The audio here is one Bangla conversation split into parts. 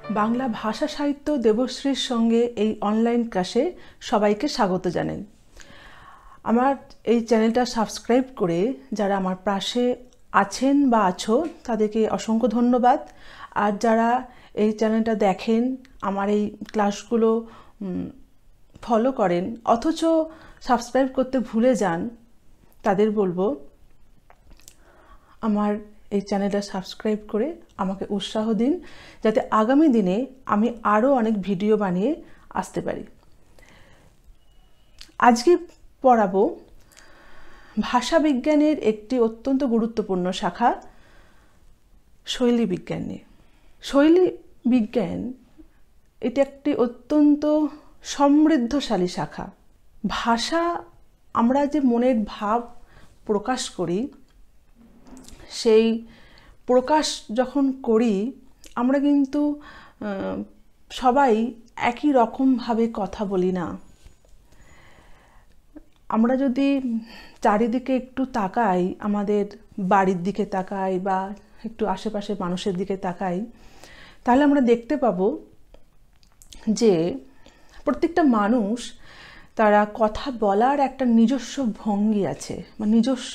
বাংলা ভাষা সাহিত্য দেবশ্রীর সঙ্গে এই অনলাইন ক্লাসে সবাইকে স্বাগত জানাই। আমার এই চ্যানেলটা সাবস্ক্রাইব করে যারা আমার পাশে আছেন বা আছো তাদেরকে অসংখ্য ধন্যবাদ। আর যারা এই চ্যানেলটা দেখেন, আমার এই ক্লাসগুলো ফলো করেন অথচ সাবস্ক্রাইব করতে ভুলে যান, তাদের বলবো আমার এই চ্যানেলটা সাবস্ক্রাইব করে আমাকে উৎসাহ দিন, যাতে আগামী দিনে আমি আরও অনেক ভিডিও বানিয়ে আসতে পারি। আজকে পড়াবো ভাষা বিজ্ঞানের একটি অত্যন্ত গুরুত্বপূর্ণ শাখা শৈলী বিজ্ঞান নিয়ে। শৈলী বিজ্ঞান এটি একটি অত্যন্ত সমৃদ্ধশালী শাখা। ভাষা, আমরা যে মনের ভাব প্রকাশ করি, সেই প্রকাশ যখন করি আমরা কিন্তু সবাই একই রকমভাবে কথা বলি না। আমরা যদি চারিদিকে একটু তাকাই, আমাদের বাড়ির দিকে তাকাই বা একটু আশেপাশে মানুষের দিকে তাকাই, তাহলে আমরা দেখতে পাবো যে প্রত্যেকটা মানুষ তারা কথা বলার একটা নিজস্ব ভঙ্গি আছে বা নিজস্ব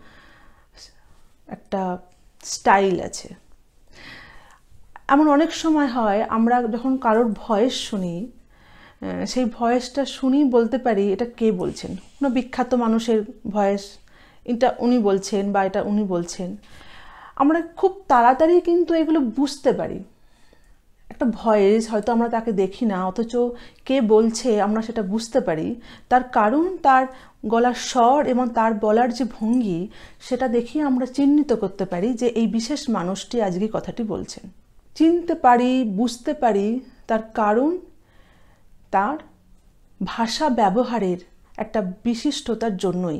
একটা স্টাইল আছে। এমন অনেক সময় হয় আমরা যখন কারোর ভয়েস শুনি, সেই ভয়েসটা শুনি বলতে পারি এটা কে বলছেন, কোনো বিখ্যাত মানুষের ভয়েস, এটা উনি বলছেন বা এটা উনি বলছেন। আমরা খুব তাড়াতাড়ি কিন্তু এগুলো বুঝতে পারি। একটা ভয়েস হয়তো আমরা তাকে দেখি না, অথচ কে বলছে আমরা সেটা বুঝতে পারি। তার কারণ তার গলার স্বর এবং তার বলার যে ভঙ্গি, সেটা দেখিয়ে আমরা চিহ্নিত করতে পারি যে এই বিশেষ মানুষটি আজকে কথাটি বলছেন। চিনতে পারি, বুঝতে পারি, তার কারণ তার ভাষা ব্যবহারের একটা বিশিষ্টতার জন্যই।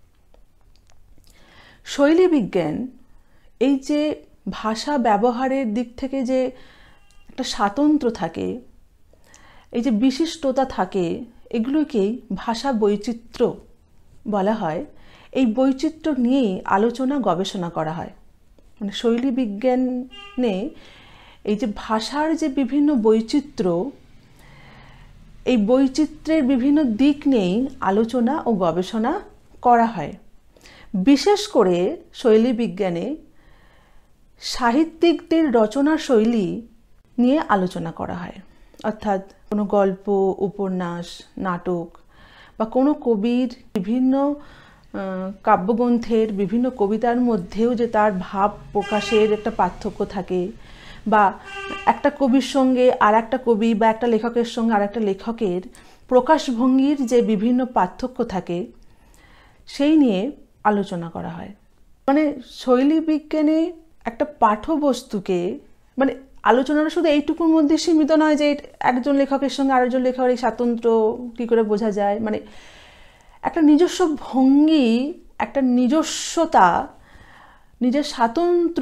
শৈলী বিজ্ঞান এই যে ভাষা ব্যবহারের দিক থেকে যে একটা স্বাতন্ত্র্য থাকে, এই যে বিশিষ্টতা থাকে, এগুলোকেই ভাষা বৈচিত্র্য বলা হয়। এই বৈচিত্র্য নিয়েই আলোচনা গবেষণা করা হয়। মানে শৈলী বিজ্ঞানে এই যে ভাষার যে বিভিন্ন বৈচিত্র্য, এই বৈচিত্র্যের বিভিন্ন দিক নিয়েই আলোচনা ও গবেষণা করা হয়। বিশেষ করে শৈলী বিজ্ঞানে সাহিত্যিকদের রচনা শৈলী নিয়ে আলোচনা করা হয়। অর্থাৎ কোনো গল্প, উপন্যাস, নাটক বা কোনো কবির বিভিন্ন কাব্যগ্রন্থের বিভিন্ন কবিতার মধ্যেও যে তার ভাব প্রকাশের একটা পার্থক্য থাকে, বা একটা কবির সঙ্গে আর একটা কবি বা একটা লেখকের সঙ্গে আর একটা লেখকের প্রকাশভঙ্গির যে বিভিন্ন পার্থক্য থাকে, সেই নিয়ে আলোচনা করা হয়। মানে শৈলী বিজ্ঞানে একটা পাঠ্যবস্তুকে, মানে আলোচনাটা শুধু এইটুকুর মধ্যে সীমিত নয় যে একজন লেখকের সঙ্গে আরেকজন লেখকের এই স্বাতন্ত্র্য কী করে বোঝা যায়। মানে একটা নিজস্ব ভঙ্গি, একটা নিজস্বতা, নিজের স্বাতন্ত্র্য,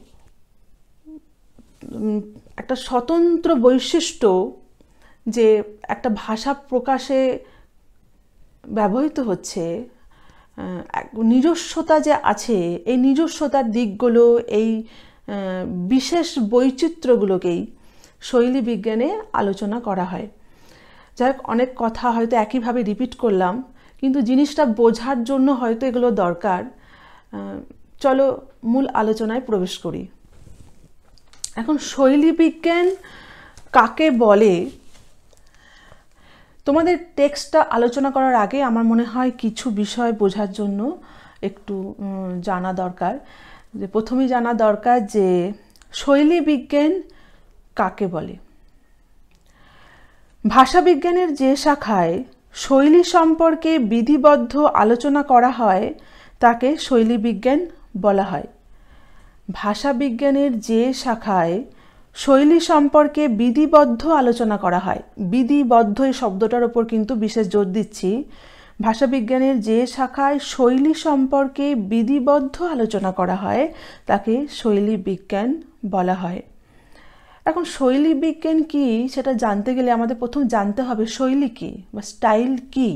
একটা স্বতন্ত্র বৈশিষ্ট্য যে একটা ভাষা প্রকাশে ব্যবহৃত হচ্ছে, নিজস্বতা যে আছে, এই নিজস্বতার দিকগুলো, এই বিশেষ বৈচিত্র্যগুলোকেই শৈলী বিজ্ঞানে আলোচনা করা হয়। যাই হোক, অনেক কথা হয়তো একইভাবে রিপিট করলাম, কিন্তু জিনিসটা বোঝার জন্য হয়তো এগুলো দরকার। চলো মূল আলোচনায় প্রবেশ করি। এখন শৈলী বিজ্ঞান কাকে বলে, তোমাদের টেক্সটটা আলোচনা করার আগে আমার মনে হয় কিছু বিষয় বোঝার জন্য একটু জানা দরকার। যে প্রথমেই জানা দরকার যে শৈলী বিজ্ঞান কাকে বলে। ভাষাবিজ্ঞানের যে শাখায় শৈলী সম্পর্কে বিধিবদ্ধ আলোচনা করা হয় তাকে শৈলী বিজ্ঞান বলা হয়। ভাষাবিজ্ঞানের যে শাখায় শৈলী সম্পর্কে বিধিবদ্ধ আলোচনা করা হয়, বিধিবদ্ধ এই শব্দটার ওপর কিন্তু বিশেষ জোর দিচ্ছি। ভাষাবিজ্ঞানের যে শাখায় শৈলী সম্পর্কে বিধিবদ্ধ আলোচনা করা হয় তাকে শৈলী বিজ্ঞান বলা হয়। এখন শৈলী বিজ্ঞান কি সেটা জানতে গেলে আমাদের প্রথম জানতে হবে শৈলী কি বা স্টাইল কি।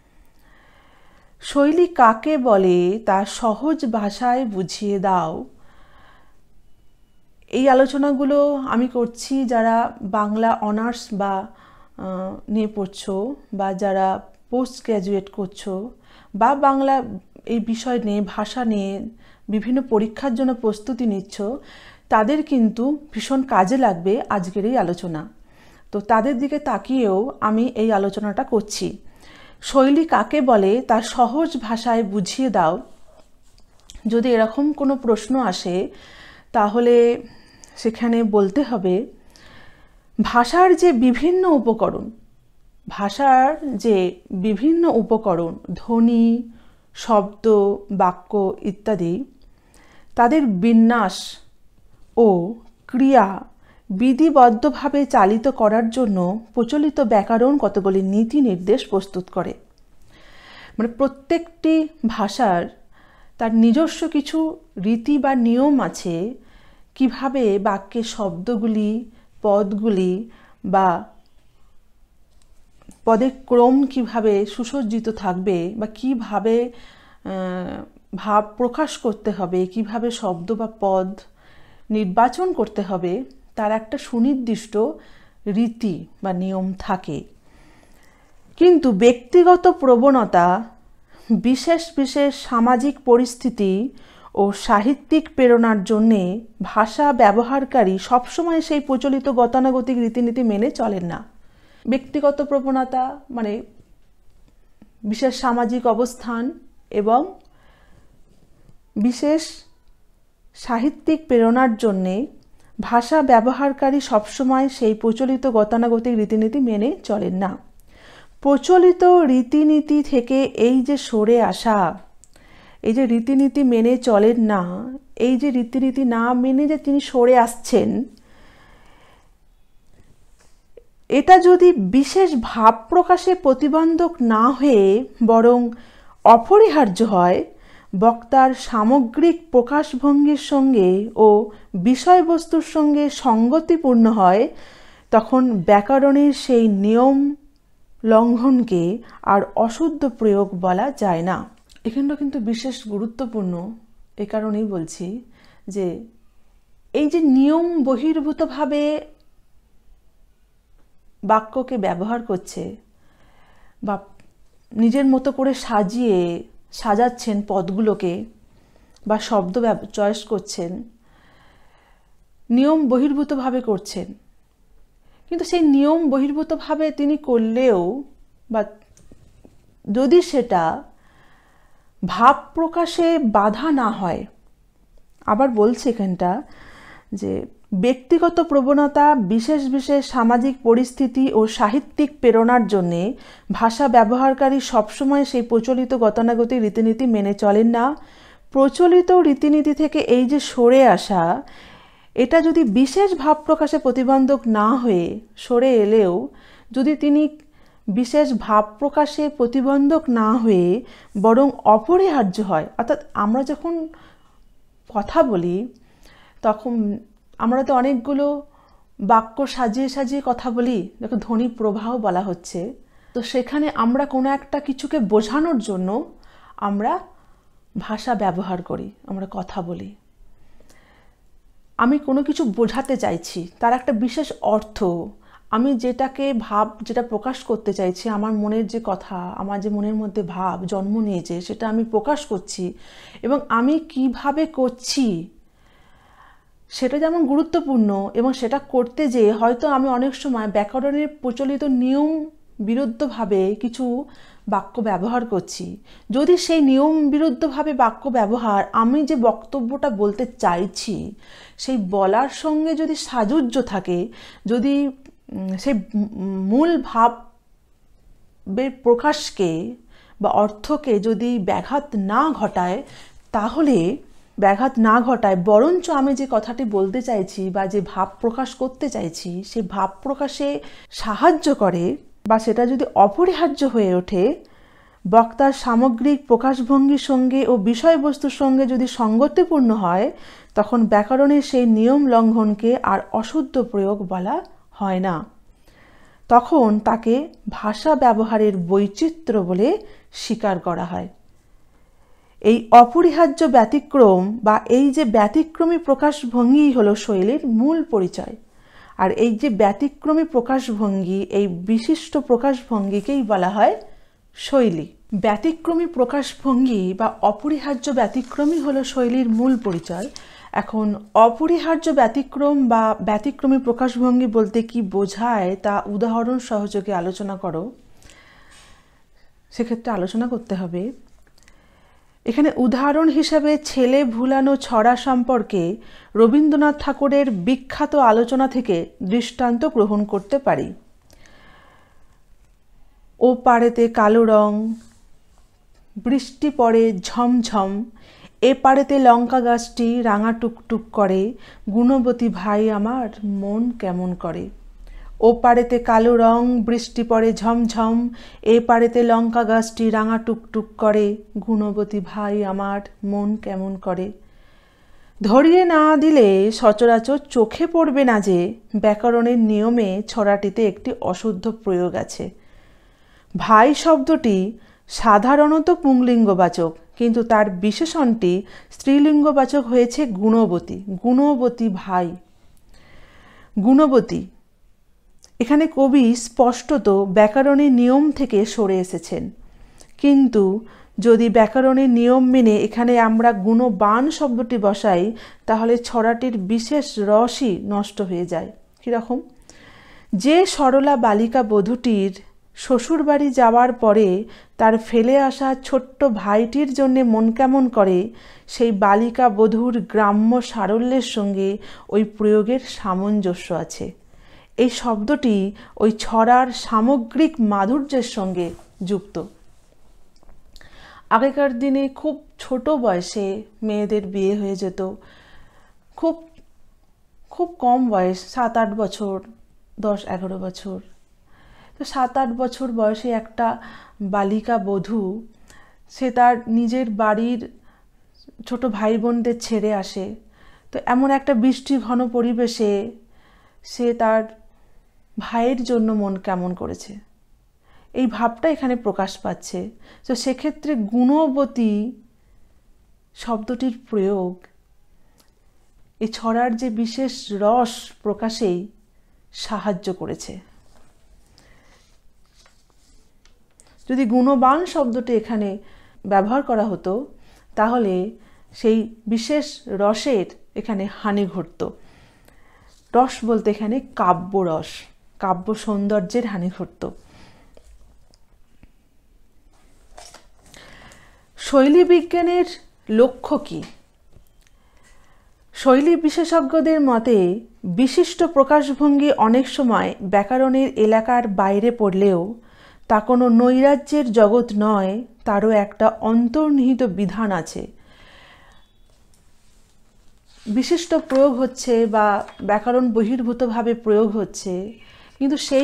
শৈলী কাকে বলে তা সহজ ভাষায় বুঝিয়ে দাও, এই আলোচনাগুলো আমি করছি যারা বাংলা অনার্স বা নিয়ে পড়ছো, বা যারা পোস্ট গ্র্যাজুয়েট করছো, বা বাংলা এই বিষয় নিয়ে, ভাষা নিয়ে বিভিন্ন পরীক্ষার জন্য প্রস্তুতি নিচ্ছ, তাদের কিন্তু ভীষণ কাজে লাগবে আজকের এই আলোচনা। তো তাদের দিকে তাকিয়েও আমি এই আলোচনাটা করছি। শৈলী কাকে বলে তা সহজ ভাষায় বুঝিয়ে দাও, যদি এরকম কোনো প্রশ্ন আসে তাহলে সেখানে বলতে হবে ভাষার যে বিভিন্ন উপকরণ, ধ্বনি, শব্দ, বাক্য ইত্যাদি, তাদের বিন্যাস ও ক্রিয়া বিধিবদ্ধভাবে চালিত করার জন্য প্রচলিত ব্যাকরণ কতগুলি নীতি নির্দেশ প্রস্তুত করে। মানে প্রত্যেকটি ভাষার তার নিজস্ব কিছু রীতি বা নিয়ম আছে, কিভাবে বাক্যের শব্দগুলি, পদগুলি বা পদের ক্রম কিভাবে সুসজ্জিত থাকবে, বা কিভাবে ভাব প্রকাশ করতে হবে, কিভাবে শব্দ বা পদ নির্বাচন করতে হবে, তার একটা সুনির্দিষ্ট রীতি বা নিয়ম থাকে। কিন্তু ব্যক্তিগত প্রবণতা, বিশেষ বিশেষ সামাজিক পরিস্থিতি ও সাহিত্যিক প্রেরণার জন্যে ভাষা ব্যবহারকারী সবসময় সেই প্রচলিত গতানুগতিক রীতিনীতি মেনে চলেন না। ব্যক্তিগত প্রবণতা মানে বিশেষ সামাজিক অবস্থান এবং বিশেষ সাহিত্যিক প্রেরণার জন্যে ভাষা ব্যবহারকারী সবসময় সেই প্রচলিত গতানুগতিক রীতিনীতি মেনে চলেন না। প্রচলিত রীতিনীতি থেকে এই যে সরে আসা, এই যে রীতিনীতি মেনে চলেন না, এই যে রীতিনীতি না মেনে যে তিনি সরে আসছেন, এটা যদি বিশেষ ভাব প্রকাশে প্রতিবন্ধক না হয়ে বরং অপরিহার্য হয়, বক্তার সামগ্রিক প্রকাশভঙ্গির সঙ্গে ও বিষয়বস্তুর সঙ্গে সঙ্গতিপূর্ণ হয়, তখন ব্যাকরণের সেই নিয়ম লঙ্ঘনকে আর অশুদ্ধ প্রয়োগ বলা যায় না। এখানটা কিন্তু বিশেষ গুরুত্বপূর্ণ, এ কারণেই বলছি যে এই যে নিয়ম বহির্ভূতভাবে বাক্যকে ব্যবহার করছে বা নিজের মতো করে সাজাচ্ছেন পদগুলোকে বা শব্দ চয়েস করছেন, নিয়ম বহির্ভূতভাবে করছেন, কিন্তু সেই নিয়ম বহির্ভূতভাবে তিনি করলেও বা যদি সেটা ভাব প্রকাশে বাধা না হয়, আবার বলছি এখানটা যে ব্যক্তিগত প্রবণতা, বিশেষ বিশেষ সামাজিক পরিস্থিতি ও সাহিত্যিক প্রেরণার জন্যে ভাষা ব্যবহারকারী সবসময় সেই প্রচলিত গতানুগতিক রীতিনীতি মেনে চলেন না। প্রচলিত রীতিনীতি থেকে এই যে সরে আসা, এটা যদি বিশেষ ভাব প্রকাশে প্রতিবন্ধক না হয়ে সরে এলেও যদি তিনি বিশেষ ভাব প্রকাশে প্রতিবন্ধক না হয়ে বরং অপরিহার্য হয়, অর্থাৎ আমরা যখন কথা বলি তখন আমরা তো অনেকগুলো বাক্য সাজিয়ে সাজিয়ে কথা বলি, যখন ধ্বনি প্রবাহ বলা হচ্ছে, তো সেখানে আমরা কোনো একটা কিছুকে বোঝানোর জন্য আমরা ভাষা ব্যবহার করি, আমরা কথা বলি। আমি কোনো কিছু বোঝাতে চাইছি, তার একটা বিশেষ অর্থ, আমি যেটা প্রকাশ করতে চাইছি, আমার মনের যে কথা, আমার যে মনের মধ্যে ভাব জন্ম নিয়েছে, সেটা আমি প্রকাশ করছি, এবং আমি কিভাবে করছি সেটা যেমন গুরুত্বপূর্ণ, এবং সেটা করতে যেয়ে হয়তো আমি অনেক সময় ব্যাকরণের প্রচলিত নিয়ম বিরুদ্ধভাবে কিছু বাক্য ব্যবহার করছি। যদি সেই নিয়ম বিরুদ্ধভাবে বাক্য ব্যবহার, আমি যে বক্তব্যটা বলতে চাইছি সেই বলার সঙ্গে যদি সাযুজ্য থাকে, যদি সেই মূল ভাবের প্রকাশকে বা অর্থকে যদি ব্যাঘাত না ঘটায়, বরঞ্চ আমি যে কথাটি বলতে চাইছি বা যে ভাব প্রকাশ করতে চাইছি সেই ভাব প্রকাশে সাহায্য করে, বা সেটা যদি অপরিহার্য হয়ে ওঠে, বক্তার সামগ্রিক প্রকাশভঙ্গির সঙ্গে ও বিষয়বস্তুর সঙ্গে যদি সঙ্গতিপূর্ণ হয়, তখন ব্যাকরণের সেই নিয়ম লঙ্ঘনকে আর অশুদ্ধ প্রয়োগ বলা হয় না। তখন তাকে ভাষা ব্যবহারের বৈচিত্র্য বলে স্বীকার করা হয়। এই অপরিহার্য ব্যতিক্রম বা এই যে ব্যতিক্রমী প্রকাশভঙ্গি হলো শৈলীর মূল পরিচয়। আর এই যে ব্যতিক্রমী প্রকাশভঙ্গি, এই বিশিষ্ট প্রকাশভঙ্গিকেই বলা হয় শৈলী। ব্যতিক্রমী প্রকাশভঙ্গি বা অপরিহার্য ব্যতিক্রমী হলো শৈলীর মূল পরিচয়। এখন অপরিহার্য ব্যতিক্রম বা ব্যতিক্রমী প্রকাশভঙ্গি বলতে কি বোঝায় তা উদাহরণ সহযোগে আলোচনা করো। সেক্ষেত্রে আলোচনা করতে হবে। এখানে উদাহরণ হিসাবে ছেলে ভুলানো ছড়া সম্পর্কে রবীন্দ্রনাথ ঠাকুরের বিখ্যাত আলোচনা থেকে দৃষ্টান্ত গ্রহণ করতে পারি। ও পাড়েতে কালো রং, বৃষ্টি পড়ে ঝমঝম, এ পাড়েতে লঙ্কা গাছটি রাঙা টুকটুক করে, গুণবতী ভাই আমার মন কেমন করে। ও পাড়েতে কালো রং, বৃষ্টি পড়ে ঝমঝম, এ পাড়েতে লঙ্কা গাছটি রাঙা টুকটুক করে, গুণবতী ভাই আমার মন কেমন করে। ধরিয়ে না দিলে সচরাচর চোখে পড়বে না যে ব্যাকরণের নিয়মে ছড়াটিতে একটি অশুদ্ধ প্রয়োগ আছে। ভাই শব্দটি সাধারণত পুংলিঙ্গবাচক, কিন্তু তার বিশেষণটি স্ত্রীলিঙ্গবাচক হয়েছে গুণবতী। গুণবতী ভাই, গুণবতী। এখানে কবি স্পষ্টত ব্যাকরণের নিয়ম থেকে সরে এসেছেন, কিন্তু যদি ব্যাকরণের নিয়ম মেনে এখানে আমরা গুণবান শব্দটি বসাই তাহলে ছড়াটির বিশেষ রসই নষ্ট হয়ে যায়। কীরকম? যে সরলা বালিকা বধূটির শ্বশুরবাড়ি যাওয়ার পরে তার ফেলে আসা ছোট্ট ভাইটির জন্যে মন কেমন করে, সেই বালিকা বধূর গ্রাম্য সারল্যের সঙ্গে ওই প্রয়োগের সামঞ্জস্য আছে। এই শব্দটি ওই ছড়ার সামগ্রিক মাধুর্যের সঙ্গে যুক্ত। আগেকার দিনে খুব ছোট বয়সে মেয়েদের বিয়ে হয়ে যেত, খুব খুব কম বয়স, 7-8 বছর, 10-11 বছর। তো 7-8 বছর বয়সে একটা বালিকা বধূ সে তার নিজের বাড়ির ছোট ভাই বোনদের ছেড়ে আসে। তো এমন একটা বৃষ্টি ঘন পরিবেশে সে তার ভাইয়ের জন্য মন কেমন করেছে, এই ভাবটা এখানে প্রকাশ পাচ্ছে। তো সেক্ষেত্রে গুণবতী শব্দটির প্রয়োগ এই ছড়ার যে বিশেষ রস প্রকাশেই সাহায্য করেছে। যদি গুণবান শব্দটি এখানে ব্যবহার করা হতো তাহলে সেই বিশেষ রসের এখানে হানি ঘটত। রস বলতে এখানে কাব্যরস, কাব্য সৌন্দর্যের হানি ঘটত। শৈলী বিজ্ঞানের লক্ষ্য কি? শৈলী বিশেষজ্ঞদের মতে বিশিষ্ট প্রকাশভঙ্গি অনেক সময় ব্যাকরণের এলাকার বাইরে পড়লেও তা কোনো নৈরাজ্যের জগৎ নয়, তারও একটা অন্তর্নিহিত বিধান আছে। বিশিষ্ট প্রয়োগ হচ্ছে বা ব্যাকরণ বহির্ভূতভাবে প্রয়োগ হচ্ছে, কিন্তু সেই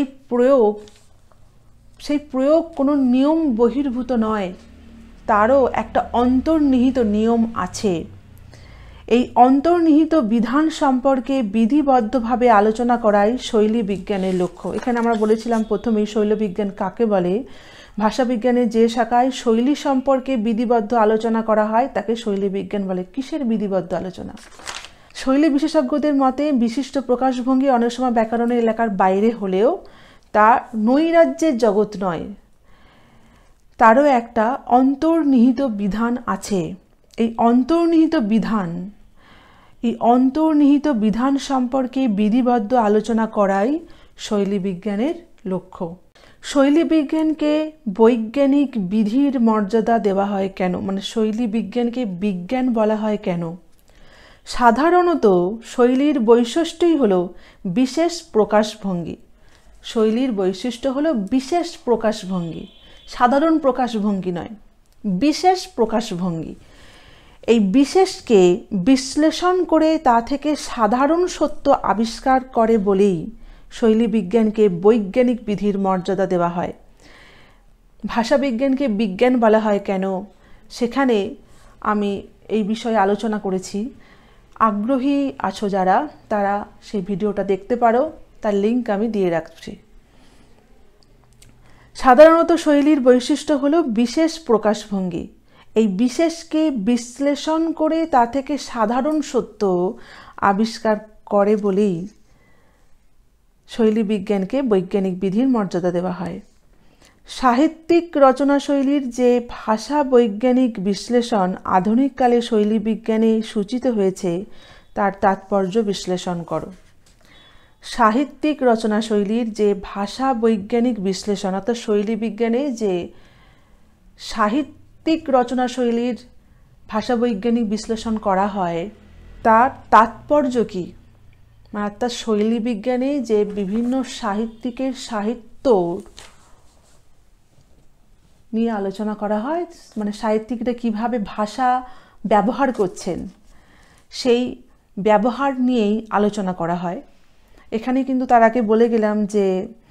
প্রয়োগ কোনো নিয়ম বহির্ভূত নয়, তারও একটা অন্তর্নিহিত নিয়ম আছে। এই অন্তর্নিহিত বিধান সম্পর্কে বিধিবদ্ধভাবে আলোচনা করাই শৈলী বিজ্ঞানের লক্ষ্য। এখানে আমরা বলেছিলাম প্রথমেই শৈলী বিজ্ঞান কাকে বলে। ভাষাবিজ্ঞানের যে শাখায় শৈলী সম্পর্কে বিধিবদ্ধ আলোচনা করা হয় তাকে শৈলী বিজ্ঞান বলে। কিসের বিধিবদ্ধ আলোচনা? শৈলী বিশেষজ্ঞদের মতে বিশিষ্ট প্রকাশভঙ্গি অনেক সময় ব্যাকরণের এলাকার বাইরে হলেও তা নৈরাজ্যের জগৎ নয়, তারও একটা অন্তর্নিহিত বিধান আছে। এই অন্তর্নিহিত বিধান সম্পর্কে বিধিবদ্ধ আলোচনা করাই শৈলী বিজ্ঞানের লক্ষ্য। শৈলী বিজ্ঞানকে বৈজ্ঞানিক বিধির মর্যাদা দেওয়া হয় কেন, মানে শৈলী বিজ্ঞানকে বিজ্ঞান বলা হয় কেন? সাধারণত শৈলীর বৈশিষ্ট্যই হলো বিশেষ প্রকাশভঙ্গি। শৈলীর বৈশিষ্ট্য হলো বিশেষ প্রকাশভঙ্গি, সাধারণ প্রকাশভঙ্গি নয়, বিশেষ প্রকাশভঙ্গি। এই বিশেষকে বিশ্লেষণ করে তা থেকে সাধারণ সত্য আবিষ্কার করে বলেই শৈলী বিজ্ঞানকে বৈজ্ঞানিক বিধির মর্যাদা দেওয়া হয়। ভাষাবিজ্ঞানকে বিজ্ঞান বলা হয় কেন, সেখানে আমি এই বিষয়ে আলোচনা করেছি। আগ্রহী আছো যারা, তারা সেই ভিডিওটা দেখতে পারো, তার লিঙ্ক আমি দিয়ে রাখছি। সাধারণত শৈলীর বৈশিষ্ট্য হলো বিশেষ প্রকাশভঙ্গি। এই বিশেষকে বিশ্লেষণ করে তা থেকে সাধারণ সত্য আবিষ্কার করে বলেই শৈলী বিজ্ঞানকে বৈজ্ঞানিক বিধির মর্যাদা দেওয়া হয়। সাহিত্যিক রচনাশৈলীর যে ভাষা বৈজ্ঞানিক বিশ্লেষণ আধুনিককালে শৈলী বিজ্ঞানে সূচিত হয়েছে তার তাৎপর্য বিশ্লেষণ করো। সাহিত্যিক রচনাশৈলীর যে ভাষা বৈজ্ঞানিক বিশ্লেষণ অর্থাৎ শৈলী বিজ্ঞানে যে সাহিত্যিক রচনাশৈলীর ভাষা বৈজ্ঞানিক বিশ্লেষণ করা হয় তার তাৎপর্য কী, অর্থাৎ শৈলী বিজ্ঞানে যে বিভিন্ন সাহিত্যিকের সাহিত্য নিয়ে আলোচনা করা হয়, মানে সাহিত্যিকরা কিভাবে ভাষা ব্যবহার করছেন সেই ব্যবহার নিয়েই আলোচনা করা হয়। এখানে কিন্তু তার আগে বলে গেলাম যে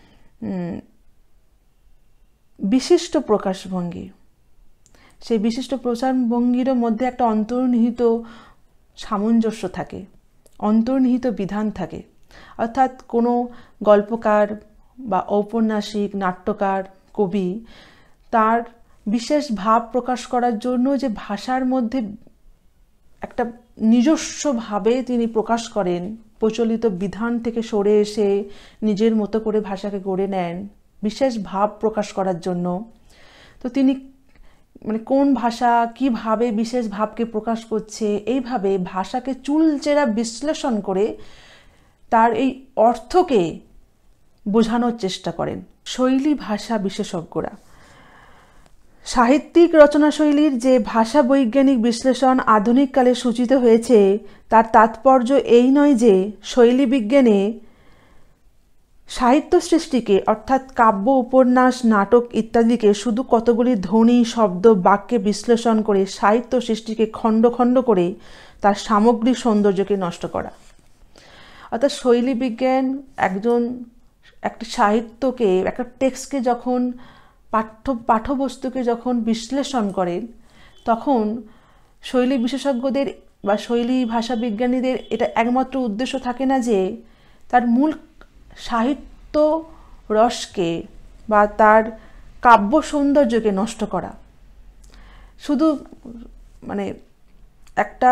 বিশিষ্ট প্রকাশভঙ্গি, সেই বিশিষ্ট প্রকাশভঙ্গির মধ্যে একটা অন্তর্নিহিত সামঞ্জস্য থাকে, অন্তর্নিহিত বিধান থাকে। অর্থাৎ কোনো গল্পকার বা ঔপন্যাসিক, নাট্যকার, কবি তার বিশেষ ভাব প্রকাশ করার জন্য যে ভাষার মধ্যে একটা নিজস্বভাবে তিনি প্রকাশ করেন, প্রচলিত বিধান থেকে সরে এসে নিজের মতো করে ভাষাকে গড়ে নেন বিশেষ ভাব প্রকাশ করার জন্য। তো তিনি মানে কোন ভাষা কিভাবে বিশেষ ভাবকে প্রকাশ করছে এইভাবে ভাষাকে চুলচেরা বিশ্লেষণ করে তার এই অর্থকে বোঝানোর চেষ্টা করেন শৈলী ভাষা বিশেষজ্ঞরা। সাহিত্যিক রচনাশৈলীর যে ভাষা বৈজ্ঞানিক বিশ্লেষণ আধুনিককালে সূচিত হয়েছে তার তাৎপর্য এই নয় যে শৈলী বিজ্ঞানে সাহিত্য সৃষ্টিকে অর্থাৎ কাব্য, উপন্যাস, নাটক ইত্যাদিকে শুধু কতগুলি ধ্বনি, শব্দ, বাক্যে বিশ্লেষণ করে সাহিত্য সৃষ্টিকে খণ্ড খণ্ড করে তার সামগ্রিক সৌন্দর্যকে নষ্ট করা। অর্থাৎ শৈলী বিজ্ঞান একটা সাহিত্যকে, একটা টেক্সটকে যখন পাঠ্যবস্তুকে যখন বিশ্লেষণ করেন তখন শৈলী বিশেষজ্ঞদের বা শৈলী ভাষা বিজ্ঞানীদের এটা একমাত্র উদ্দেশ্য থাকে না যে তার মূল সাহিত্য রসকে বা তার কাব্য সৌন্দর্যকে নষ্ট করা। শুধু মানে একটা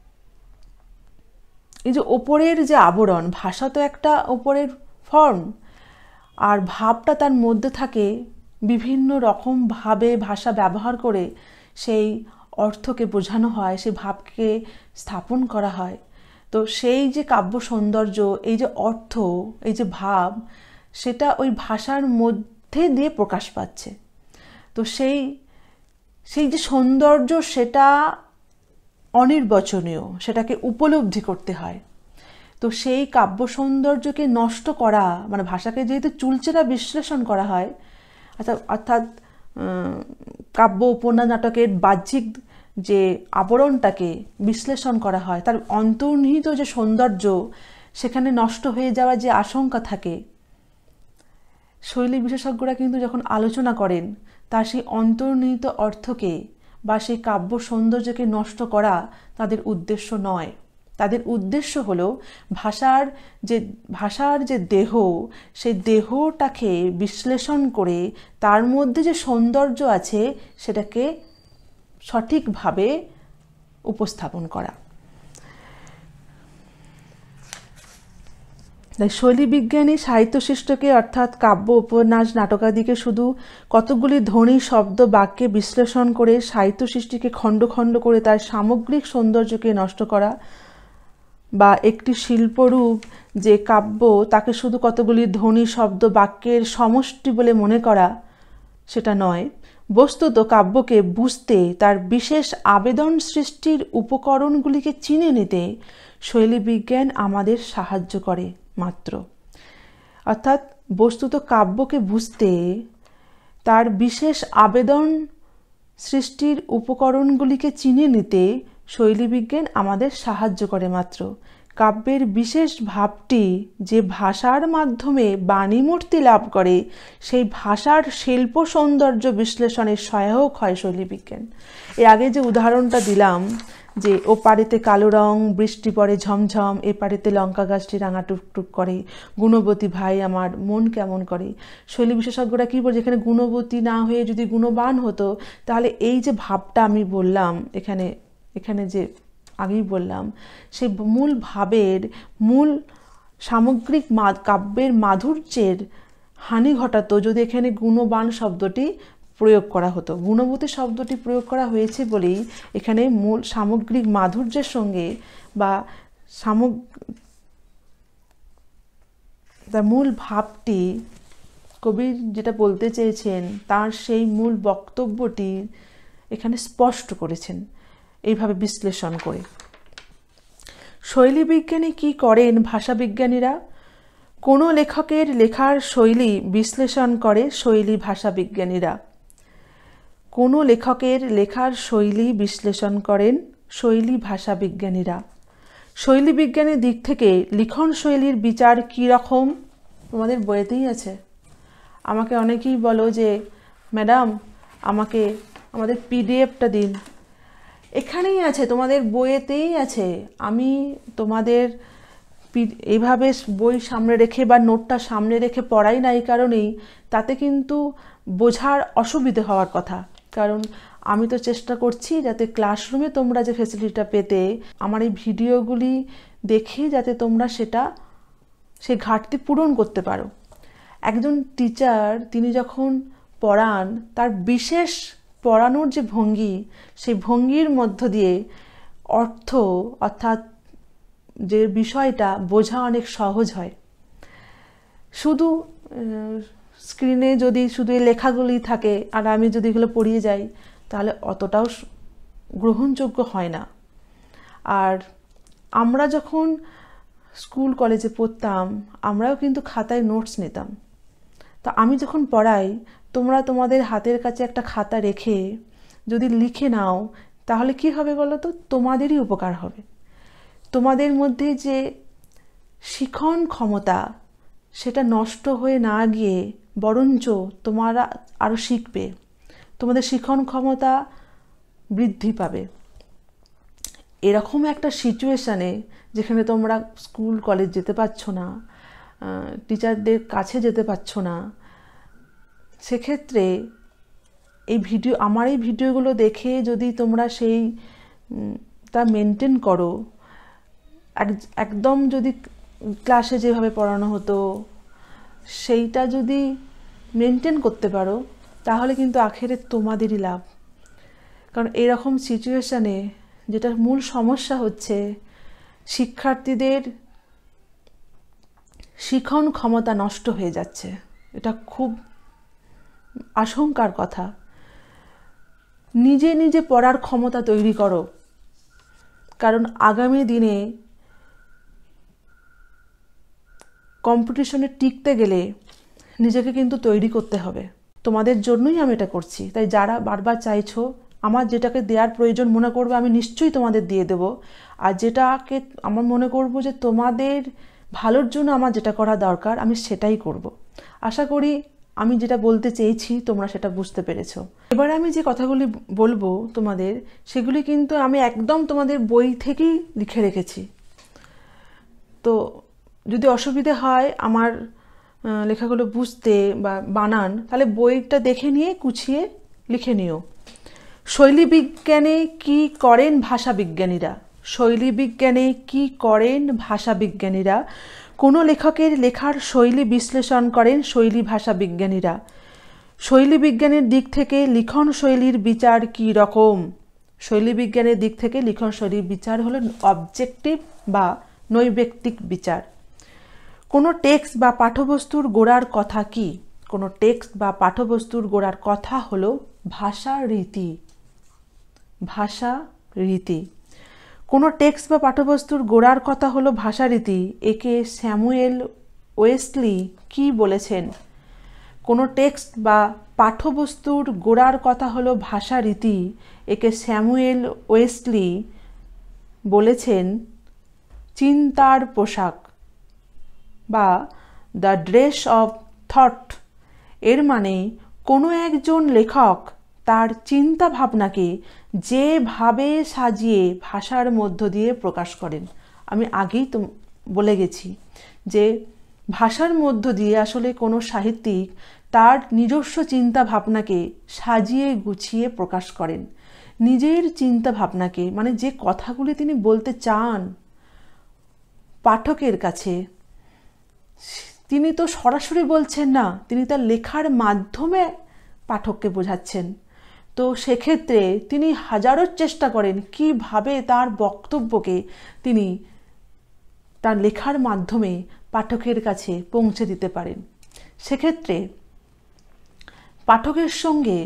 এই যে ওপরের যে আবরণ, ভাষা তো একটা ওপরের ফর্ম, আর ভাবটা তার মধ্যে থাকে, বিভিন্ন রকমভাবে ভাষা ব্যবহার করে সেই অর্থকে বোঝানো হয়, সেই ভাবকে স্থাপন করা হয়। তো সেই যে কাব্য সৌন্দর্য, এই যে অর্থ, এই যে ভাব, সেটা ওই ভাষার মধ্যে দিয়ে প্রকাশ পাচ্ছে। তো সেই যে সৌন্দর্য সেটা অনির্বচনীয়, সেটাকে উপলব্ধি করতে হয়। তো সেই কাব্য সৌন্দর্যকে নষ্ট করা মানে ভাষাকে যেহেতু চুলচেরা বিশ্লেষণ করা হয়, অর্থাৎ কাব্য, উপন্যাস, নাটকের বাহ্যিক যে আবরণটাকে বিশ্লেষণ করা হয় তার অন্তর্নিহিত যে সৌন্দর্য সেখানে নষ্ট হয়ে যাওয়ার যে আশঙ্কা থাকে, শৈলী বিশেষজ্ঞরা কিন্তু যখন আলোচনা করেন তার সেই অন্তর্নিহিত অর্থকে বা সেই কাব্য সৌন্দর্যকে নষ্ট করা তাদের উদ্দেশ্য নয়। তাদের উদ্দেশ্য হলো ভাষার যে দেহ, সেই দেহটাকে বিশ্লেষণ করে তার মধ্যে যে সৌন্দর্য আছে সেটাকে সঠিকভাবে উপস্থাপন করা। তাই শৈলী বিজ্ঞানী সাহিত্য সৃষ্টিকে অর্থাৎ কাব্য, উপন্যাস, নাটকাদিকে শুধু কতগুলি ধ্বনি, শব্দ, বাক্যে বিশ্লেষণ করে সাহিত্য সৃষ্টিকে খণ্ড খণ্ড করে তার সামগ্রিক সৌন্দর্যকে নষ্ট করা, বা একটি শিল্পরূপ যে কাব্য তাকে শুধু কতগুলি ধ্বনি, শব্দ, বাক্যের সমষ্টি বলে মনে করা, সেটা নয়। বস্তুত কাব্যকে বুঝতে, তার বিশেষ আবেদন সৃষ্টির উপকরণগুলিকে চিনে নিতে শৈলী বিজ্ঞান আমাদের সাহায্য করে মাত্র। অর্থাৎ বস্তুত কাব্যকে বুঝতে, তার বিশেষ আবেদন সৃষ্টির উপকরণগুলিকে চিনে নিতে শৈলী বিজ্ঞান আমাদের সাহায্য করে মাত্র। কাব্যের বিশেষ ভাবটি যে ভাষার মাধ্যমে বাণীমূর্তি লাভ করে, সেই ভাষার শিল্প সৌন্দর্য বিশ্লেষণে সহায়ক হয় শৈলী বিজ্ঞান। এর আগে যে উদাহরণটা দিলাম যে ও পাড়েতে কালো রং, বৃষ্টি পড়ে ঝমঝম, এ পাড়েতে লঙ্কা গাছটি রাঙা টুকটুক করে, গুণবতী ভাই আমার মন কেমন করে। শৈলী বিশেষজ্ঞরা কী বলছে, এখানে গুণবতী না হয়ে যদি গুণবান হতো, তাহলে এই যে ভাবটা আমি বললাম এখানে যে আগেই বললাম, সেই মূল ভাবের, মূল সামগ্রিক কাব্যের মাধুর্যের হানি ঘটাতো যদি এখানে গুণবান শব্দটি প্রয়োগ করা হতো। গুণবতী শব্দটি প্রয়োগ করা হয়েছে বলেই এখানে মূল সামগ্রিক মাধুর্যের সঙ্গে বা তার মূল ভাবটি কবি যেটা বলতে চেয়েছেন তার সেই মূল বক্তব্যটি এখানে স্পষ্ট করেছেন এইভাবে বিশ্লেষণ করে। শৈলী বিজ্ঞানী কি করেন ভাষাবিজ্ঞানীরা? কোনো লেখকের লেখার শৈলী বিশ্লেষণ করে শৈলী ভাষাবিজ্ঞানীরা। কোনো লেখকের লেখার শৈলী বিশ্লেষণ করেন শৈলী ভাষাবিজ্ঞানীরা। শৈলী বিজ্ঞানের দিক থেকে লিখন শৈলীর বিচার কী রকম? তোমাদের বইয়েতেই আছে। আমাকে অনেকেই বলো যে ম্যাডাম আমাকে আমাদের পিডিএফটা দিন। এখানেই আছে, তোমাদের বইয়েতেই আছে। আমি তোমাদের এইভাবে বই সামনে রেখে বা নোটটা সামনে রেখে পড়াই না, এই কারণেই তাতে কিন্তু বোঝার অসুবিধে হওয়ার কথা। কারণ আমি তো চেষ্টা করছি যাতে ক্লাসরুমে তোমরা যে ফ্যাসিলিটিটা পেতে, আমার এই ভিডিওগুলি দেখে যাতে তোমরা সেই ঘাটতি পূরণ করতে পারো। একজন টিচার তিনি যখন পড়ান, তার বিশেষ পড়ানোর যে ভঙ্গি, সেই ভঙ্গির মধ্য দিয়ে অর্থাৎ যে বিষয়টা বোঝা অনেক সহজ হয়। শুধু স্ক্রিনে যদি শুধু এই লেখাগুলি থাকে আর আমি যদি এগুলো পড়িয়ে যাই, তাহলে অতটাও গ্রহণযোগ্য হয় না। আর আমরা যখন স্কুল কলেজে পড়তাম, আমরাও কিন্তু খাতায় নোটস নিতাম। তো আমি যখন পড়াই, তোমরা তোমাদের হাতের কাছে একটা খাতা রেখে যদি লিখে নাও, তাহলে কি হবে বলো তো? তোমাদেরই উপকার হবে। তোমাদের মধ্যে যে শিখন ক্ষমতা, সেটা নষ্ট হয়ে না গিয়ে বরঞ্চ তোমরা আরও শিখবে, তোমাদের শিখন ক্ষমতা বৃদ্ধি পাবে। এরকম একটা সিচুয়েশানে যেখানে তোমরা স্কুল কলেজ যেতে পারছো না, টিচারদের কাছে যেতে পারছো না, সেক্ষেত্রে আমার এই ভিডিওগুলো দেখে যদি তোমরা তা মেনটেন করো, একদম যদি ক্লাসে যেভাবে পড়ানো হতো সেইটা যদি মেনটেন করতে পারো, তাহলে কিন্তু আখেরে তোমাদেরই লাভ। কারণ এরকম সিচুয়েশানে যেটা মূল সমস্যা হচ্ছে, শিক্ষার্থীদের শিখন ক্ষমতা নষ্ট হয়ে যাচ্ছে। এটা খুব আশঙ্কার কথা। নিজে নিজে পড়ার ক্ষমতা তৈরি করো, কারণ আগামী দিনে কম্পিটিশনে টিকতে গেলে নিজেকে কিন্তু তৈরি করতে হবে। তোমাদের জন্যই আমি এটা করছি। তাই যারা বারবার চাইছো, আমার যেটাকে দেওয়ার প্রয়োজন মনে করবে আমি নিশ্চয়ই তোমাদের দিয়ে দেব। আর যেটাকে আমার মনে করব যে তোমাদের ভালোর জন্য আমার যেটা করা দরকার, আমি সেটাই করব। আশা করি আমি যেটা বলতে চেয়েছি তোমরা সেটা বুঝতে পেরেছো। এবারে আমি যে কথাগুলি বলবো তোমাদের, সেগুলি কিন্তু আমি একদম তোমাদের বই থেকেই লিখে রেখেছি। তো যদি অসুবিধে হয় আমার লেখাগুলো বুঝতে বা বানান, তাহলে বইটা দেখে নিয়ে কুচিয়ে লিখে নিও। শৈলী বিজ্ঞানে কি করেন ভাষাবিজ্ঞানীরা? শৈলী বিজ্ঞানে কি করেন ভাষাবিজ্ঞানীরা? কোনো লেখকের লেখার শৈলী বিশ্লেষণ করেন শৈলী ভাষাবিজ্ঞানীরা। শৈলী বিজ্ঞানের দিক থেকে লিখন শৈলীর বিচার কি রকম? শৈলী বিজ্ঞানের দিক থেকে লিখন শৈলীর বিচার হলো অবজেক্টিভ বা নৈর্ব্যক্তিক বিচার। কোনো টেক্সট বা পাঠ্যবস্তুর গোড়ার কথা কি? কোনো টেক্সট বা পাঠ্যবস্তুর গোড়ার কথা হলো ভাষা রীতি। ভাষা রীতি। কোনো টেক্সট বা পাঠ্যবস্তুর গোড়ার কথা হলো ভাষারীতি, একে স্যামুয়েল ওয়েস্টলি কি বলেছেন? কোনো টেক্সট বা পাঠ্যবস্তুর গোড়ার কথা হলো ভাষারীতি, একে স্যামুয়েল ওয়েস্টলি বলেছেন চিন্তার পোশাক বা দ্য ড্রেস অফ থট। এর মানে কোনো একজন লেখক তার চিন্তা ভাবনাকে যেভাবে সাজিয়ে ভাষার মধ্য দিয়ে প্রকাশ করেন। আমি আগেই তো বলে গেছি যে ভাষার মধ্য দিয়ে আসলে কোনো সাহিত্যিক তার নিজস্ব চিন্তা ভাবনাকে সাজিয়ে গুছিয়ে প্রকাশ করেন। নিজের চিন্তা ভাবনাকে, মানে যে কথাগুলি তিনি বলতে চান পাঠকের কাছে, তিনি তো সরাসরি বলছেন না, তিনি তার লেখার মাধ্যমে পাঠককে বোঝাচ্ছেন। তো সেক্ষেত্রে তিনি হাজারো চেষ্টা করেন কিভাবে তার বক্তব্যকে তিনি তার লেখার মাধ্যমে পাঠকের কাছে পৌঁছে দিতে পারেন। সেক্ষেত্রে পাঠকের সঙ্গে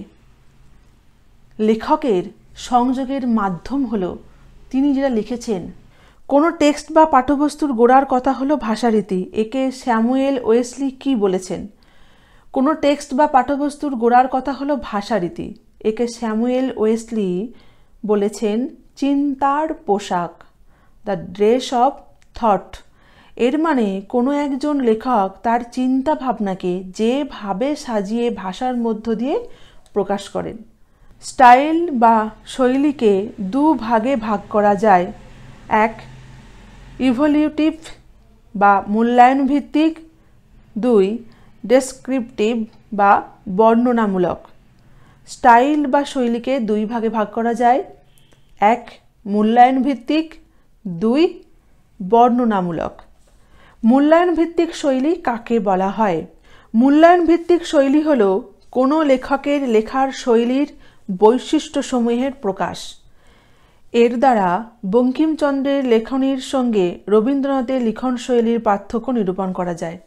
লেখকের সংযোগের মাধ্যম হলো তিনি যেটা লিখেছেন। কোনো টেক্সট বা পাঠ্যবস্তুর গোড়ার কথা হলো ভাষারীতি। একে স্যামুয়েল ওয়েসলি কি বলেছেন? কোনো টেক্সট বা পাঠ্যবস্তুর গোড়ার কথা হলো ভাষারীতি। একে স্যামুয়েল ওয়েসলি বলেছেন চিন্তার পোশাক, দ্য ড্রেস অফ থট। এর মানে কোনো একজন লেখক তার চিন্তা ভাবনাকে যেভাবে সাজিয়ে ভাষার মধ্য দিয়ে প্রকাশ করেন। স্টাইল বা শৈলীকে দু ভাগে ভাগ করা যায়। এক, ইভলিউটিভ বা মূল্যায়ন ভিত্তিক। দুই, ডেসক্রিপটিভ বা বর্ণনামূলক। স্টাইল বা শৈলীকে দুই ভাগে ভাগ করা যায়। এক, মূল্যায়ন ভিত্তিক। দুই, বর্ণনামূলক। মূল্যায়ন ভিত্তিক শৈলী কাকে বলা হয়? মূল্যায়ন ভিত্তিক শৈলী হল কোনো লেখকের লেখার শৈলীর বৈশিষ্ট্যসমূহের প্রকাশ। এর দ্বারা বঙ্কিমচন্দ্রের লেখনীর সঙ্গে রবীন্দ্রনাথের লিখন শৈলীর পার্থক্য নিরূপণ করা যায়।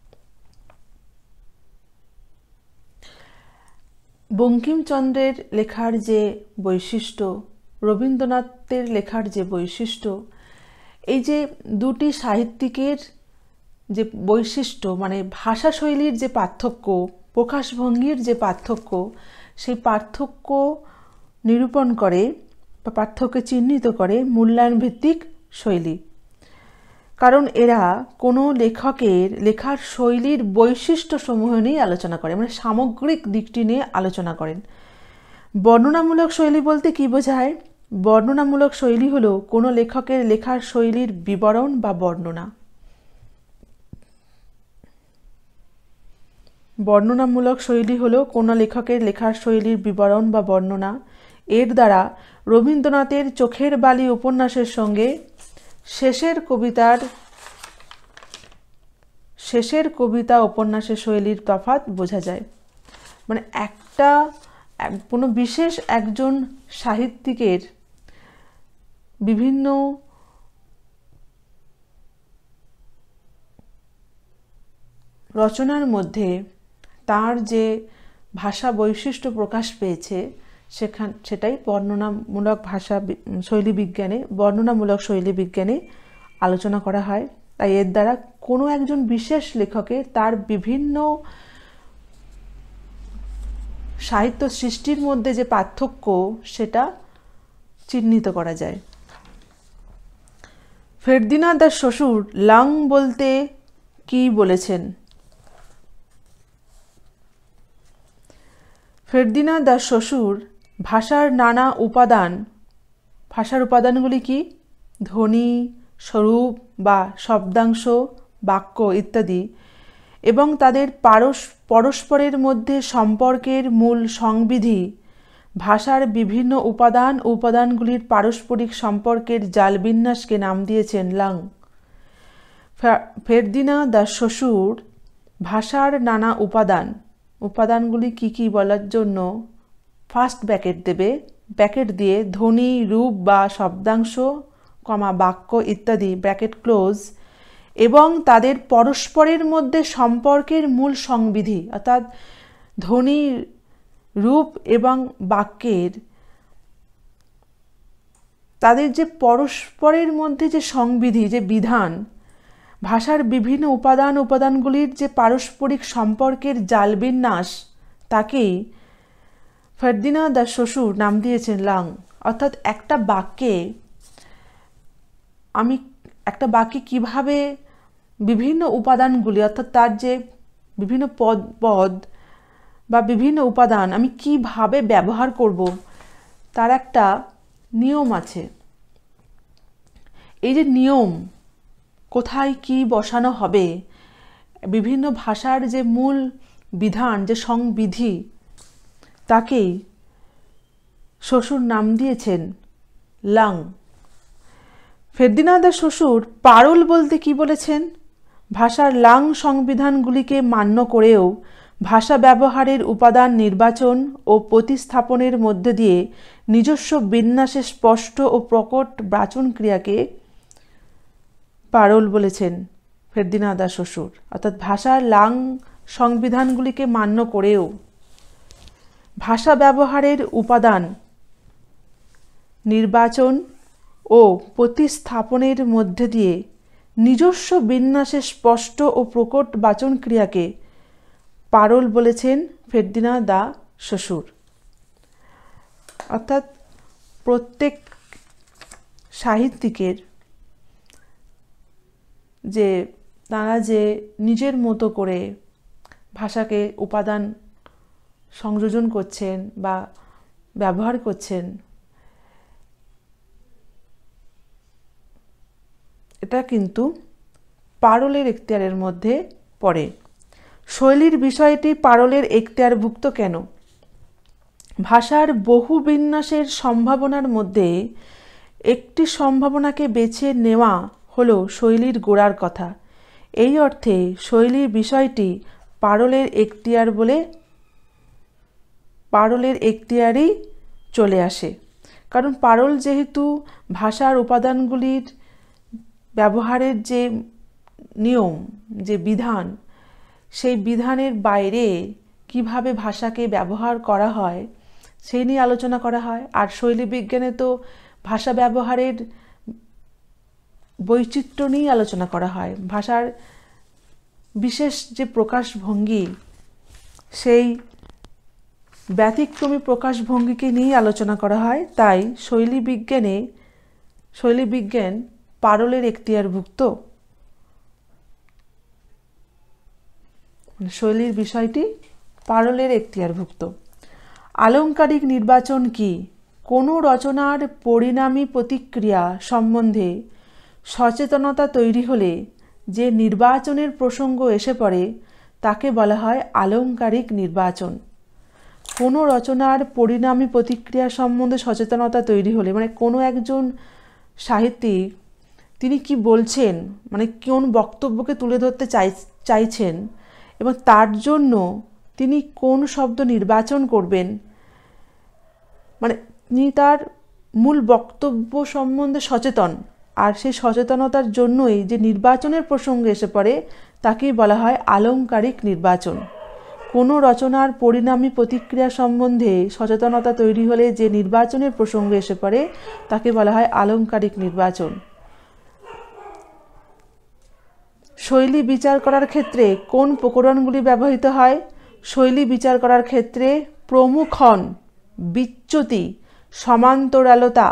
বঙ্কিমচন্দ্রের লেখার যে বৈশিষ্ট্য, রবীন্দ্রনাথের লেখার যে বৈশিষ্ট্য, এই যে দুটি সাহিত্যিকের যে বৈশিষ্ট্য, মানে ভাষা শৈলীর যে পার্থক্য, প্রকাশভঙ্গির যে পার্থক্য, সেই পার্থক্য নিরূপণ করে বা পার্থক্যকে চিহ্নিত করে মূল্যায়ন ভিত্তিক শৈলী। কারণ এরা কোনো লেখকের লেখার শৈলীর বৈশিষ্ট্যসমূহ নিয়ে আলোচনা করে, মানে সামগ্রিক দিকটি নিয়ে আলোচনা করেন। বর্ণনামূলক শৈলী বলতে কি বোঝায়? বর্ণনামূলক শৈলী হলো কোনো লেখকের লেখার শৈলীর বিবরণ বা বর্ণনা। বর্ণনামূলক শৈলী হলো কোনো লেখকের লেখার শৈলীর বিবরণ বা বর্ণনা। এর দ্বারা রবীন্দ্রনাথের চোখের বালি উপন্যাসের সঙ্গে শেষের কবিতা উপন্যাসের শৈলীর তফাৎ বোঝা যায়। মানে কোনো বিশেষ একজন সাহিত্যিকের বিভিন্ন রচনার মধ্যে তার যে ভাষা বৈশিষ্ট্য প্রকাশ পেয়েছে সেটাই বর্ণনামূলক ভাষা শৈলী বিজ্ঞানে, বর্ণনামূলক শৈলী বিজ্ঞানে আলোচনা করা হয়। তাই এর দ্বারা কোনো একজন বিশেষ লেখকের তার বিভিন্ন সাহিত্য সৃষ্টির মধ্যে যে পার্থক্য সেটা চিহ্নিত করা যায়। ফের্দিনান্দের শ্বশুর লাং বলতে কি বলেছেন? ফের্দিনান্দের শ্বশুর ভাষার নানা উপাদান, ভাষার উপাদানগুলি কি? ধ্বনি, স্বরূপ বা শব্দাংশ, বাক্য ইত্যাদি, এবং তাদের পরস্পরের মধ্যে সম্পর্কের মূল সংবিধি, ভাষার বিভিন্ন উপাদান ও উপাদানগুলির পারস্পরিক সম্পর্কের জালবিন্যাসকে নাম দিয়েছেন লাং। ফের্দিনান্দের শ্বশুর ভাষার নানা উপাদানগুলি কি কি বলার জন্য ফার্স্ট ব্র্যাকেট দেবে, ব্র্যাকেট দিয়ে ধ্বনি, রূপ বা শব্দাংশ, বাক্য ইত্যাদি, ব্র্যাকেট ক্লোজ, এবং তাদের পরস্পরের মধ্যে সম্পর্কের মূল সংবিধি, অর্থাৎ ধ্বনি, রূপ এবং বাক্যের তাদের যে পরস্পরের মধ্যে যে সংবিধি, যে বিধান, ভাষার বিভিন্ন উপাদানগুলির যে পারস্পরিক সম্পর্কের জালবিন্যাস, তাকেই ফের্দিনান্দের শ্বশুর নাম দিয়েছেন লাং। অর্থাৎ একটা বাক্যে কিভাবে বিভিন্ন উপাদানগুলি, অর্থাৎ তার যে বিভিন্ন পদ বা বিভিন্ন উপাদান আমি কিভাবে ব্যবহার করব, তার একটা নিয়ম আছে। এই যে নিয়ম, কোথায় কি বসানো হবে, বিভিন্ন ভাষার যে মূল বিধান, যে সংবিধি, তাকেই শ্বশুর নাম দিয়েছেন লাং। ফের্দিনান্দের শ্বশুর পারল বলতে কি বলেছেন? ভাষার লাং সংবিধানগুলিকে মান্য করেও ভাষা ব্যবহারের উপাদান নির্বাচন ও প্রতিস্থাপনের মধ্যে দিয়ে নিজস্ব বিন্যাসে স্পষ্ট ও প্রকট বাচন ক্রিয়াকে পারল বলেছেন ফের্দিনান্দার শ্বশুর। অর্থাৎ ভাষার লাং সংবিধানগুলিকে মান্য করেও ভাষা ব্যবহারের উপাদান নির্বাচন ও প্রতিস্থাপনের মধ্যে দিয়ে নিজস্ব বিন্যাসে স্পষ্ট ও প্রকট বাচন ক্রিয়াকে পারল বলেছেন ফের্দিনান্দা শ্বশুর। অর্থাৎ প্রত্যেক সাহিত্যিকের যে তারা যে নিজের মতো করে ভাষাকে উপাদান সংযোজন করছেন বা ব্যবহার করছেন, এটা কিন্তু পারলের এখতিয়ারের মধ্যে পড়ে। শৈলীর বিষয়টি পারলের এখতিয়ারভুক্ত কেন? ভাষার বহু বিন্যাসের সম্ভাবনার মধ্যে একটি সম্ভাবনাকে বেছে নেওয়া হলো শৈলীর গোড়ার কথা। এই অর্থে শৈলীর বিষয়টি পারলের এখতিয়ার বলে পারলের এখতিয়ারেই চলে আসে। কারণ পারল যেহেতু ভাষার উপাদানগুলির ব্যবহারের যে নিয়ম, যে বিধান, সেই বিধানের বাইরে কিভাবে ভাষাকে ব্যবহার করা হয় সেই নিয়ে আলোচনা করা হয়। আর শৈলী বিজ্ঞানে তো ভাষা ব্যবহারের বৈচিত্র্য নিয়ে আলোচনা করা হয়। ভাষার বিশেষ যে প্রকাশভঙ্গি, সেই ব্যতিক্রমী প্রকাশভঙ্গিকে নিয়ে আলোচনা করা হয়। তাই শৈলী বিজ্ঞান পারলের এখতিয়ারভুক্ত। শৈলীর বিষয়টি পারলের এখতিয়ারভুক্ত। আলংকারিক নির্বাচন কি? কোনো রচনার পরিণামী প্রতিক্রিয়া সম্বন্ধে সচেতনতা তৈরি হলে যে নির্বাচনের প্রসঙ্গ এসে পড়ে তাকে বলা হয় আলংকারিক নির্বাচন। কোনো রচনার পরিণামী প্রতিক্রিয়া সম্বন্ধে সচেতনতা তৈরি হলে, মানে কোনো একজন সাহিত্যিক তিনি কি বলছেন, মানে কোন বক্তব্যকে তুলে ধরতে চাইছেন এবং তার জন্য তিনি কোন শব্দ নির্বাচন করবেন, মানে তিনি তার মূল বক্তব্য সম্বন্ধে সচেতন, আর সেই সচেতনতার জন্যই যে নির্বাচনের প্রসঙ্গে এসে পড়ে তাকেই বলা হয় আলংকারিক নির্বাচন। কোনো রচনার পরিণামী প্রতিক্রিয়া সম্বন্ধে সচেতনতা তৈরি হলে যে নির্বাচনের প্রসঙ্গে এসে পড়ে তাকে বলা হয় আলংকারিক নির্বাচন। শৈলী বিচার করার ক্ষেত্রে কোন প্রকরণগুলি ব্যবহৃত হয়? শৈলী বিচার করার ক্ষেত্রে প্রমুখন, বিচ্যুতি, সমান্তরালতা,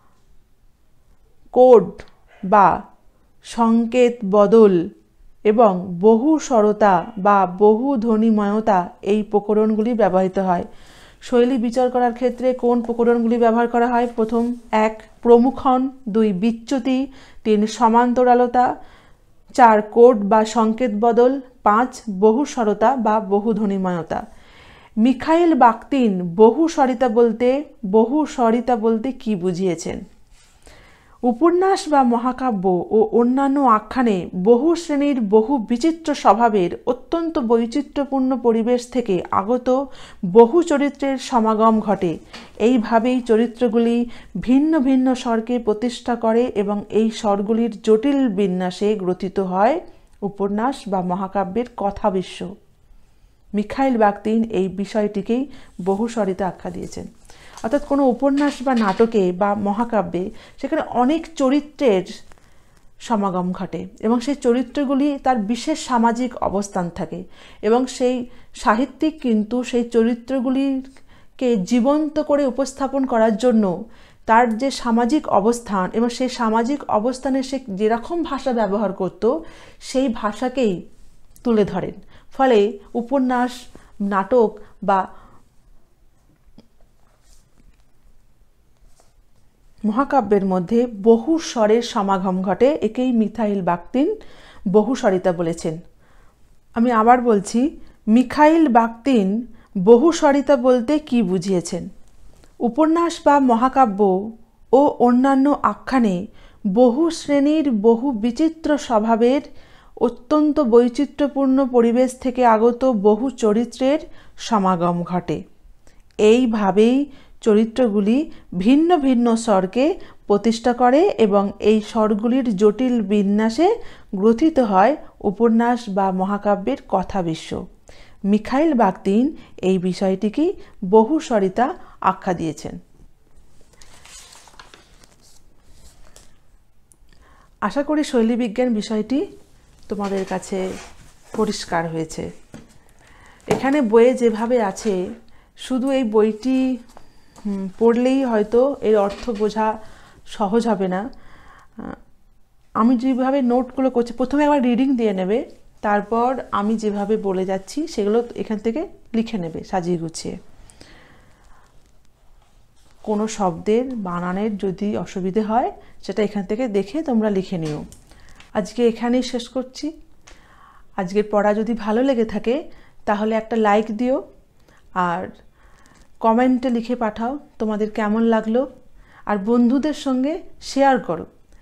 কোড বা সংকেত বদল এবং বহু স্বরতা বা বহু ধ্বনিময়তা এই প্রকরণগুলি ব্যবহৃত হয়। শৈলী বিচার করার ক্ষেত্রে কোন প্রকরণগুলি ব্যবহার করা হয়? প্রথম 1 প্রমুখন, 2 বিচ্যুতি, 3 সমান্তরালতা, 4 কোড বা সংকেত বদল, 5 বহু স্বরতা বা বহু ধ্বনিময়তা। মিখাইল বাখতিন বহু স্বরিতা বলতে কি বুঝিয়েছেন? উপন্যাস বা মহাকাব্য ও অন্যান্য আখ্যানে বহু শ্রেণীর বহু বিচিত্র স্বভাবের অত্যন্ত বৈচিত্র্যপূর্ণ পরিবেশ থেকে আগত বহু চরিত্রের সমাগম ঘটে। এইভাবেই চরিত্রগুলি ভিন্ন ভিন্ন স্বরকে প্রতিষ্ঠা করে এবং এই স্বরগুলির জটিল বিন্যাসে গ্রথিত হয় উপন্যাস বা মহাকাব্যের কথা বিশ্ব। মিখাইল বাখতিন এই বিষয়টিকেই বহুস্বরিতা আখ্যা দিয়েছেন। অর্থাৎ কোনো উপন্যাস বা নাটকে বা মহাকাব্যে সেখানে অনেক চরিত্রের সমাগম ঘটে এবং সেই চরিত্রগুলি তার বিশেষ সামাজিক অবস্থান থাকে এবং সেই সাহিত্যিক কিন্তু সেই চরিত্রগুলিকে জীবন্ত করে উপস্থাপন করার জন্য তার যে সামাজিক অবস্থান এবং সেই সামাজিক অবস্থানে সে যেরকম ভাষা ব্যবহার করত সেই ভাষাকেই তুলে ধরেন। ফলে উপন্যাস, নাটক বা মহাকাব্যের মধ্যে বহু স্বরের সমাগম ঘটে, একেই মিখাইল বাখতিন বহুস্বরিতা বলেছেন। আমি আবার বলছি, মিখাইল বাখতিন বহুস্বরিতা বলতে কি বুঝিয়েছেন? উপন্যাস বা মহাকাব্য ও অন্যান্য আখ্যানে বহু শ্রেণীর বহু বিচিত্র স্বভাবের অত্যন্ত বৈচিত্র্যপূর্ণ পরিবেশ থেকে আগত বহু চরিত্রের সমাগম ঘটে। এইভাবেই চরিত্রগুলি ভিন্ন ভিন্ন স্বরকে প্রতিষ্ঠা করে এবং এই স্বরগুলির জটিল বিন্যাসে গ্রথিত হয় উপন্যাস বা মহাকাব্যের কথাবিশ্ব। মিখাইল বাখতিন এই বিষয়টিকেই বহুস্বরিতা আখ্যা দিয়েছেন। আশা করি শৈলীবিজ্ঞান বিষয়টি তোমাদের কাছে পরিষ্কার হয়েছে। এখানে বইয়ে যেভাবে আছে, শুধু এই বইটি পড়লেই হয়তো এর অর্থ বোঝা সহজ হবে না। আমি যেভাবে নোটগুলো করছি, প্রথমে একবার রিডিং দিয়ে নেবে, তারপর আমি যেভাবে বলে যাচ্ছি সেগুলো এখান থেকে লিখে নেবে সাজিয়ে গুছিয়ে। কোনো শব্দের বানানের যদি অসুবিধে হয় সেটা এখান থেকে দেখে তোমরা লিখে নিও। আজকে এখানেই শেষ করছি। আজকের পড়া যদি ভালো লেগে থাকে তাহলে একটা লাইক দিও, আর কমেন্টে লিখে পাঠাও তোমাদের কেমন লাগলো, আর বন্ধুদের সঙ্গে শেয়ার করো।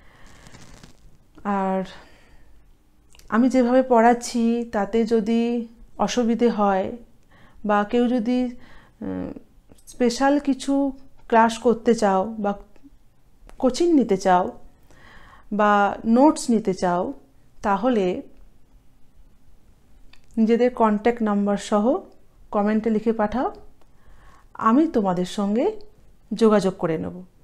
আর আমি যেভাবে পড়াচ্ছি তাতে যদি অসুবিধে হয় বা কেউ যদি স্পেশাল কিছু ক্লাস করতে চাও বা কোচিং নিতে চাও বা নোটস নিতে চাও, তাহলে নিজেদের কন্ট্যাক্ট নাম্বার সহ কমেন্টে লিখে পাঠাও, আমি তোমাদের সঙ্গে যোগাযোগ করে নেব।